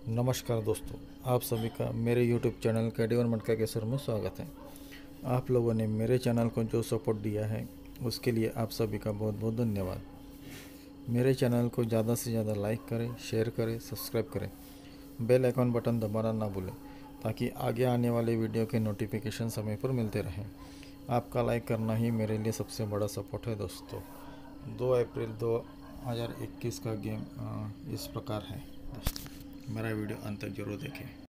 नमस्कार दोस्तों, आप सभी का मेरे YouTube चैनल कैडी मटका केसर में स्वागत है। आप लोगों ने मेरे चैनल को जो सपोर्ट दिया है उसके लिए आप सभी का बहुत बहुत धन्यवाद। मेरे चैनल को ज़्यादा से ज़्यादा लाइक करें, शेयर करें, सब्सक्राइब करें, बेल आइकन बटन दबाना ना भूलें ताकि आगे आने वाले वीडियो के नोटिफिकेशन समय पर मिलते रहें। आपका लाइक करना ही मेरे लिए सबसे बड़ा सपोर्ट है दोस्तों। 2 अप्रैल 2021 का गेम इस प्रकार है दोस्तों। मेरा वीडियो अंत तक जरूर देखें।